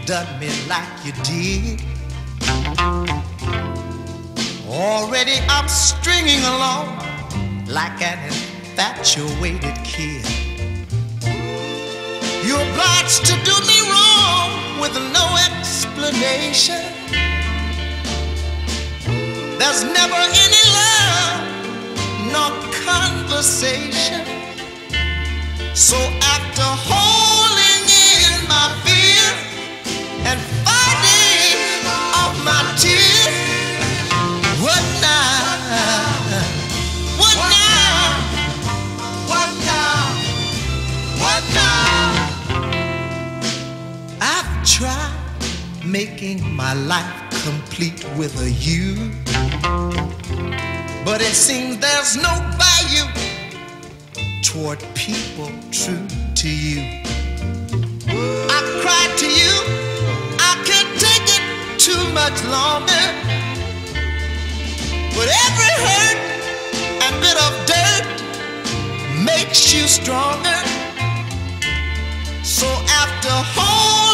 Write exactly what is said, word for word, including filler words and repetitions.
done me like you did. Already I'm stringing along like an infatuated kid. You're obliged to do me wrong with no explanation. There's never any love nor conversation. So after holding in my fear and fighting off my tears, what now? What now? What now? What now? I've tried making my life complete with a you, but it seems there's no value toward people true to you. I cried to you, I can't take it too much longer, but every hurt and bit of dirt makes you stronger. So after holding